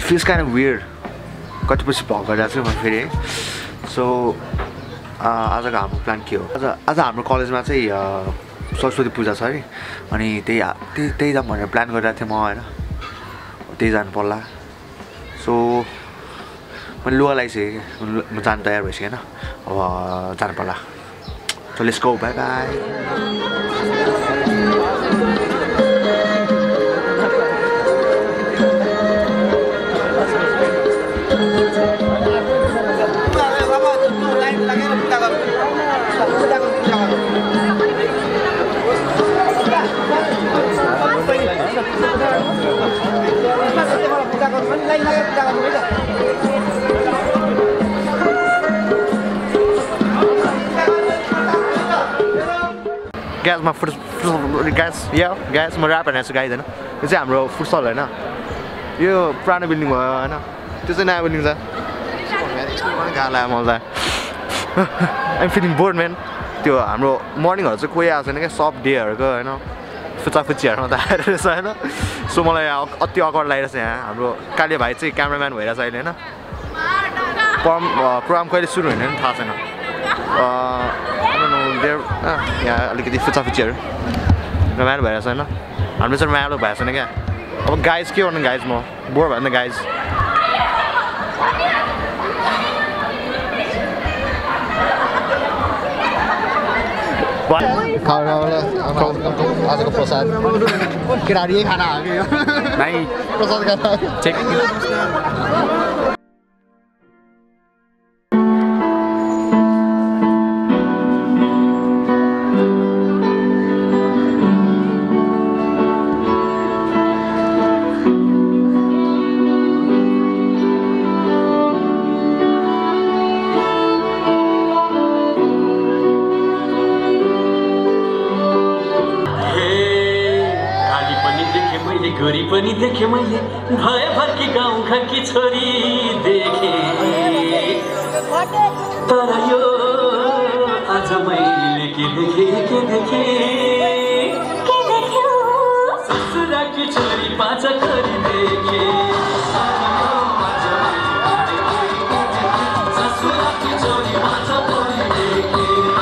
feels kind of weird. कतिपछि भक गरिरहेको छु म फेरि सो आजको हाम्रो प्लान के हो आज हाम्रो कलेजमा चाहिँ सरस्वती पूजा छ है अनि त्यही जाम भनेर प्लान गरिरहेको थिएँ म हैन त्यही जानु पर्ला सो मैले लुगा लगाइसकेँ म जान तयार भइसकेँ हैन अब जानु पर्ला so let's go bye bye Guys, my first guys, my rap and guys, हैन यो चाहिँ हाम्रो फुटसल हैन यो पुरानो बिल्डिङ हो हैन त्यो चाहिँ नयाँ बिल्डिङ छ गाला मलाई I'm feeling bored man त्यो हाम्रो मर्निङहरु चाहिँ कोही आएको छैन के सब डेहरुको हैन फुचाफुचीहरुमा त आएर रहेछ हैन सो मलाई अति अकवर्ड लागिरहेछ यहाँ हाम्रो काले भाइ चाहिँ क्यामेराम्यान भइरहेछ अहिले हैन प्रोग्राम कहिले सुरु हुने नि थाहा छैन यहाँ अलिकति फुचाफुचीहरु रमाइलो भइरहेछ हैन हाम्रो चाहिँ रमाइलो भएको छैन क्या अब गाइज के गर्नु गाइज म बोर भयो नि गाइज आजको प्रसाद केटाहरू यही खाना हो कि भाइ प्रसाद गोरी पनि देखे मैले भए भर्की गाउँ घरकी छोरी देखे तर यो आज मैले के देखे ससुराकी छोरी पाँच खरी देखे ससुराकी छोरी पाँच खरी देखे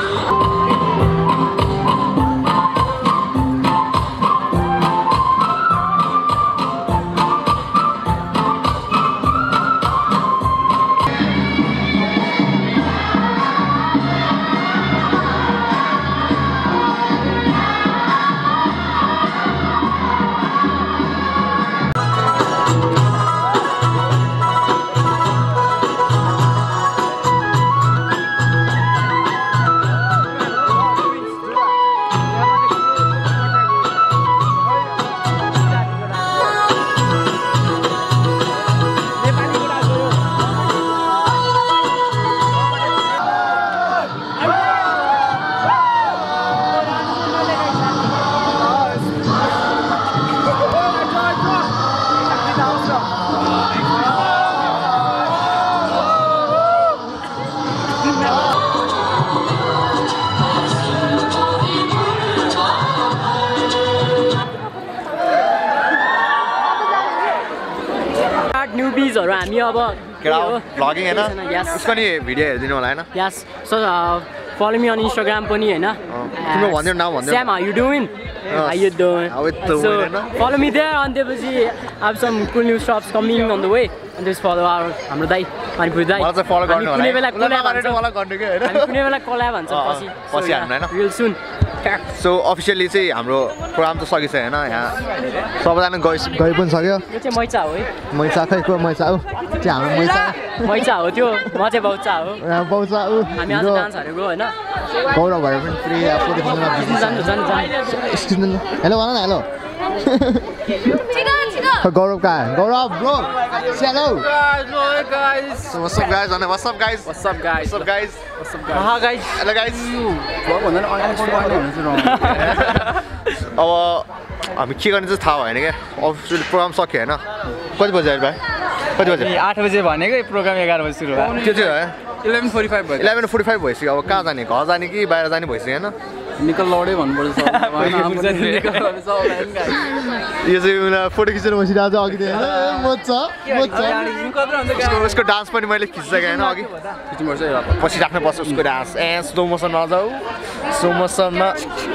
न्यूबीजहरु हामी अब भ्लगिङ हैन उसको नि भिडियो हेर्दिनु होला हैन yes so follow me on Instagram पनि हैन तिम्रो भन्दियो नाम भन्दियो Sam how you doing so follow me there and त्यसपछि I have some cool new shops coming on the way and just follow our हाम्रो दाइ पानीपुरी दाइ मलाई चाहिँ फलो गर्नु होला कुनै बेला मलाई गर्नु के हैन हामी कुनै बेला कोल्याब भन्छ पछि हान्नु हैन real soon सो अफिसियली चाहिँ हाम्रो प्रोग्राम त सकिछ हैन यहाँ सबैजना गइ पनि सक्यो यो चाहिँ मैचा हो है मैचा खै को मैचा हो त्यो हाम्रो मैचा हो त्यो म चाहिँ बौचा हो बौचा उ हामी आज डान्स हारेको हैन गौरव भएर पनि फ्री आफू देख्नुमा जानु हेलो भन न हेलो गौरव कहाँ है Gaurav bro say hello guys so what's up guys what's up guys what's up guys what's up guys what's up guys guys hello guys अब हामी के गर्ने चाहिँ थाहा भएन क्या अफिसियल प्रोग्राम सक्यो हैन कति बजे आयो भाइ कति बजे 8 बजे भनेको प्रोग्राम 11 बजे सुरु भयो त्यो चाहिँ 11:45 भयो 11:45 भइसक्यो अब कहाँ जाने घर जाने कि बाहिर जाने भइसक्यो हैन निकल लडे भन्नुपर्छ यो चाहिँ उनीहरू फोटो खिचेर बसिरहेको छ अघि उसको डान्स पनि मैले खिचिसकेँ होइन अघि पछि राख्नु पर्छ उसको डान्स स्लो मोसन नजाऊ स्लो मोसनमा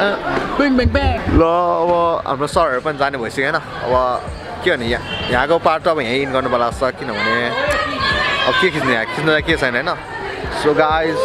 ल अब हाम्रो सरहरू पनि जाने भइसक्यो होइन अब के भने यहाँको पार्ट त अब यहीँ इन गर्नु पर्ला जस्तो किनभने अब के खिच्ने यहाँ खिच्नु त के छैन होइन सो गाइज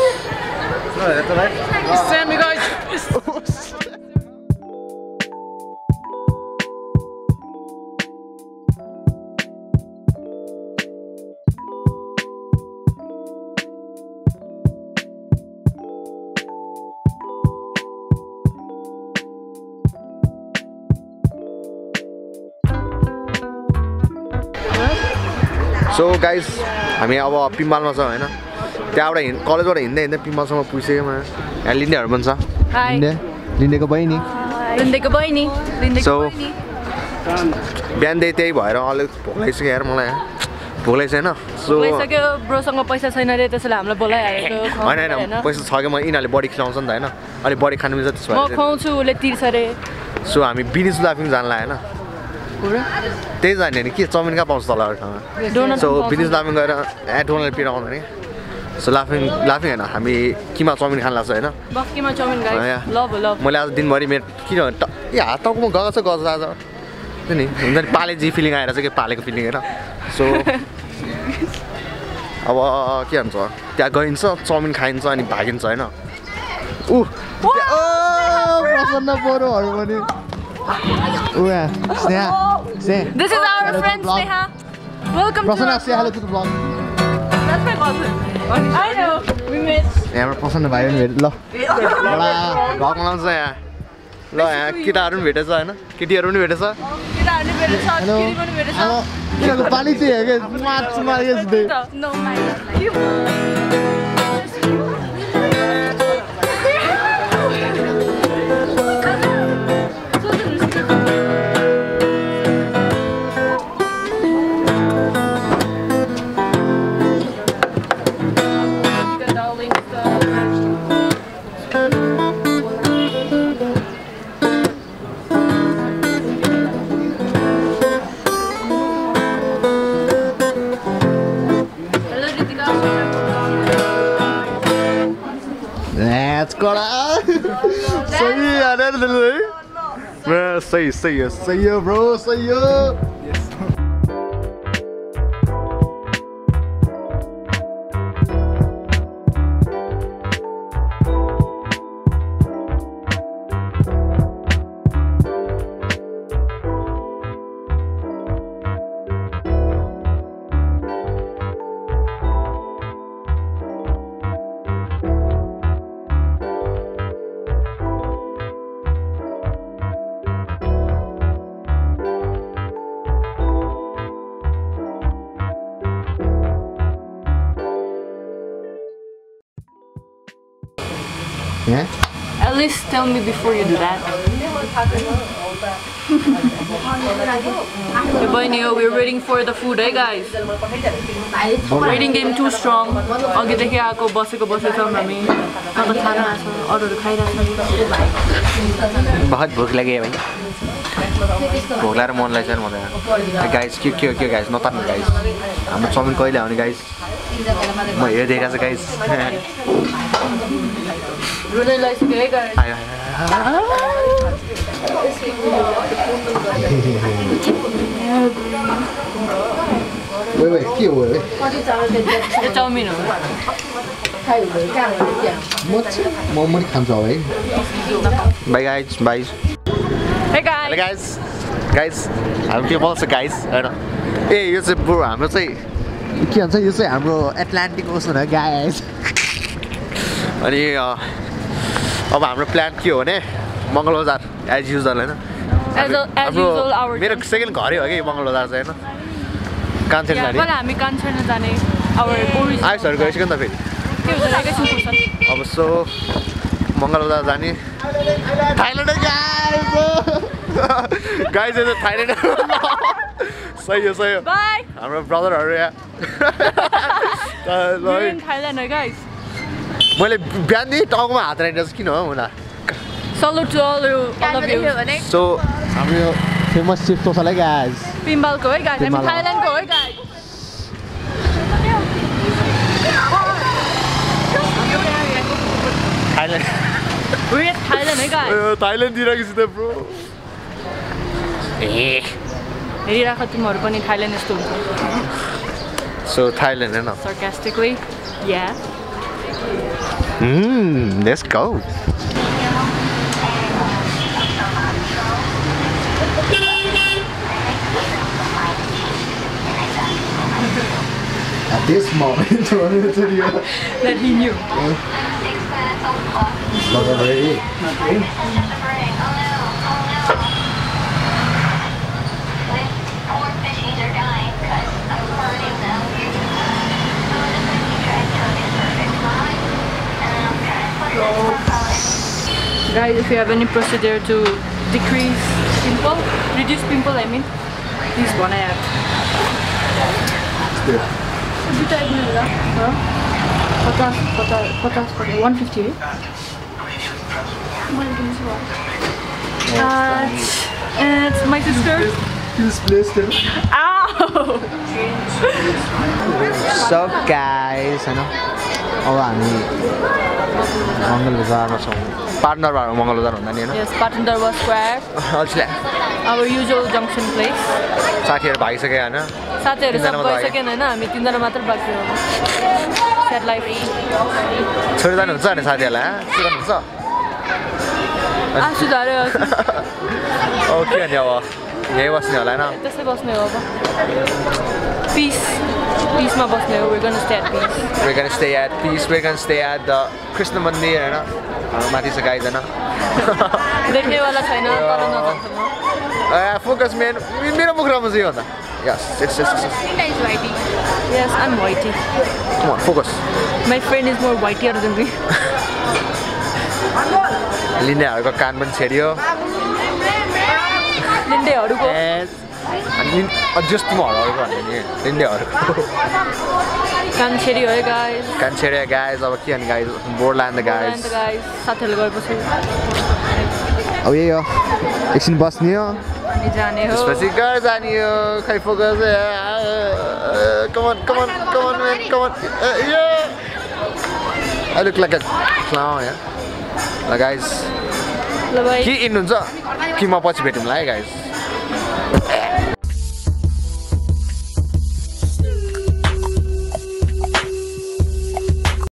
सो गाइज हामी अब पिम्बालमा छौँ होइन त्यहाँबाट कलेजबाट हिँड्दै हिँड्दै पिम्बालसम्म पुगिसक्यो यहाँ लिन्डेहरू पनि छ लिन्डेको बहिनी सो बिहानदेखि त्यही भएर अलिक भोक लागिसक्यो यार मलाई भोक लागिसक्यो होइन ब्रोसँग पैसा छैन रे त्यसैले हामीलाई बोलाइहालेको होइन पैसा छ कि म यिनीहरूले बढी खिलाउँछ नि त होइन अलिक बढी खानु मिल्छ त्यसो भए खुवाउँछु उसले तिर्छ रे सो हामी बिनिस लाफिङ जानलाई होइन त्यही जाने नि के चाउमिन कहाँ पाउँछ तल ठाउँमा सो बिनिस लाफिङ गएर डोनर पिर आउँदैन नि सो लाफिङ होइन हामी किमा चाउमिन खान लाग्छ होइन मैले आज दिनभरि मेरो किन हात टाउकोमा गएको छ आज त्यो नि हुन्छ नि पालेजी फिलिङ आएर चाहिँ के पालेको फिलिङ होइन सो अब के भन्छ त्यहाँ गइन्छ चाउमिन खाइन्छ अनि भागिन्छ होइन प्रसन्न बरोहरू पनि This is our friend Sneha. Welcome to Prasanna, say hello to the vlog. That's my cousin. I know. We met. यहाँ प्रसन्न भाइ पनि भेट ल बडा भक लाउँछ यहाँ ल यहाँ केटाहरू पनि भेटेछ होइन केटीहरू पनि भेटेछ केटाहरू पनि भेटेछ केटी पनि भेटेछ किनको पानी चाहिँ के माछ मारिएछ दे No my Let's go lah. Say ada dulu. Bro, say bro, say yes. Yeah? At least tell me before you do that. We're waiting for the food, guys? Waiting game too strong. बहुत भूख लगी है भाई भूख लाएर मन लाग्छ नि मलाई गाइस के गाइस नतार्नु गाइस हाम्रो चाउमिन कहिले आउने गाइस म हेरिरहेको छु गाइस रुनै लागिसक्यो है गाइस Wait, के हो यो चाउमिन हो म खान्छु है bye guys bye Hey guys. Hey guys हामी के बोल्छ गाइस हैन ए यो चाहिँ ब्रो हाम्रो चाहिँ के भन्छ यो चाहिँ हाम्रो एटलान्टिक ओसन हो गाइस अनि अब हाम्रो प्लान के हो भने मङ्गलबजार एज युजुअल हैन मेरो सेकेन्ड घरै हो कि मङ्गलबजार चाहिँ हैन कान्छेर जाने हामी कान्छेर जाने आइसहरु गइसक्यो नि त फेरि अब सो मङ्गलबजार जाने थाइल्यान्ड गाइस यो थाइल्यान्ड सही हो बाइ हाम्रो ब्रदरहरु यहाँ थाइल्यान्ड हो गाइस मैले बिहानदेखि टाउकोमा हात राखिरहेको छु किन हो हुँदा Salute to all of you. So हाम्रो यो फेमस चिफ तोसल है गाइस पिम्बलको है गाइस हामी थाइल्यान्डको है गाइस थाइल्यान्ड We're Thailand है गाइस थाइल्यान्ड दिइराको छु त ब्रो हेरिराख तिमीहरु पनि थाइल्यान्ड जस्तो हुन्छ So Thailand हैन Sarcastically yeah Let's go At this moment that he knew Not already Guys, if you have any procedure to decrease pimple, reduce pimple I mean, please one app. Yeah. 150 it's my sister. This place too. Ow! So guys, I know. अब हामी मंगल बजारमा छौं partner भएर मंगल बजार भन्दा नि हैन Yes, Patan Square. Our usual junction place. साथीहरु भागिसके हैन साथीहरु सब गइसकेन हैन हामी तीनजना मात्र बाँकी छौं Sad life. छोडी जानु हुन्छ नि साथीहरुलाई के गर्नु हुन्छ आसु धारे ओके अनि अब यही बस्ने होला हैन त्यसै बस्ने हो अब Peace मा बस्ने हो we're going to stay at peace. We're going to stay at peace. We're going to stay at the Krishna Mandir हैन माथि छ गाइज हैन देख्ने वाला छैन तर नजान्छ म फोकस मेन मेरो मुख राम्रो चाहिँ हो त Yes. Yes, I'm whitey. Come on, focus. My friend is more whiteier than me. लिनेहरुको कान पनि छेडियो लिन्डेहरुको अनि जस्ट तिमीहरुको भन्ने नि लिन्डेहरुको कान छेडियो है गाइस कान छेडियो गाइस अब के अनि guys board land the guys साथीहरु गएपछि अब यही हो एकछिन बस्ने हो अनि जाने हो त्यसपछि घर जाने हो खै focus come on man come on yeah I look like a clown yeah guys ल भाइ के इन हुन्छ कि म पछि भेटौँला है गाइस